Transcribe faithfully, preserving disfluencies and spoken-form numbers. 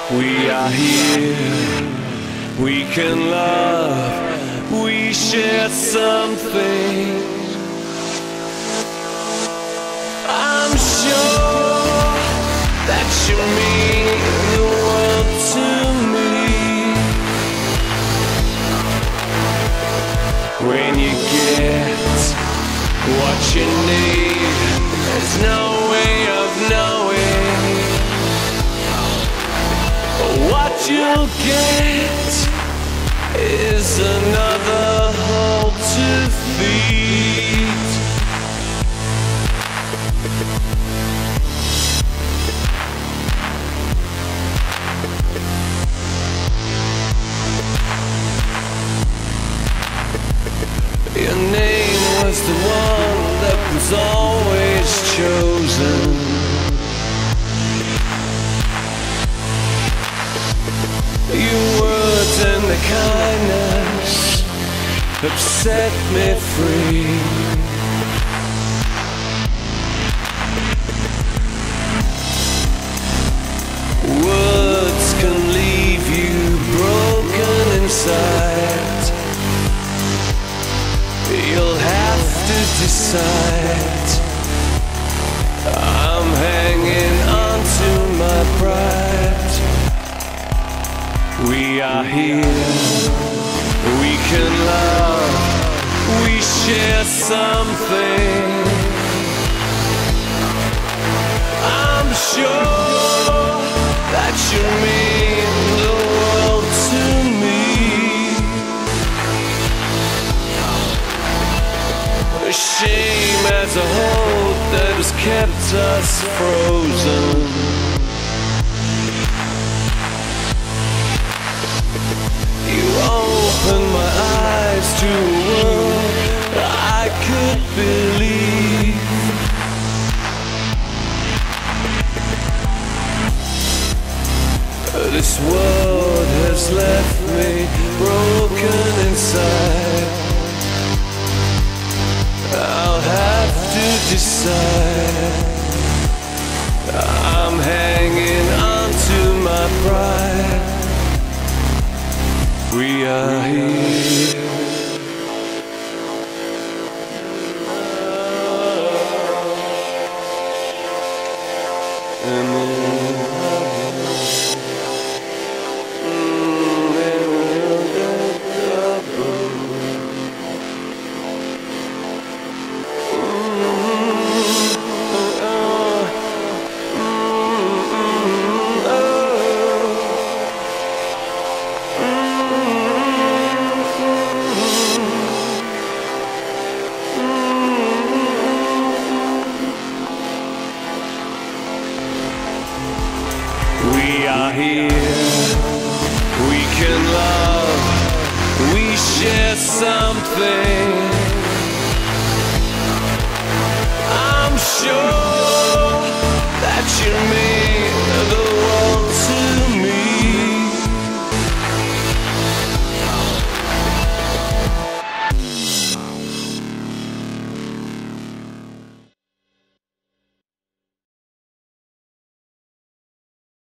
We are here, we can love, we share something. I'm sure that you mean the world to me. When you get what you need, there's no way of knowing. What you'll get is another hole to feed. Your name was the one that was always chosen. Your words and the kindness have set me free. Words can leave you broken inside. You'll have to decide. I'm hanging on to my pride. We are here, we can love, we share something. I'm sure that you mean the world to me. A shame as a hope that has kept us frozen. Open my eyes to a world I could believe. This world has left me broken inside. I'll have to decide. I'm hanging on to my pride. We are here. And then we are here, we can love, we share something. I'm sure that you mean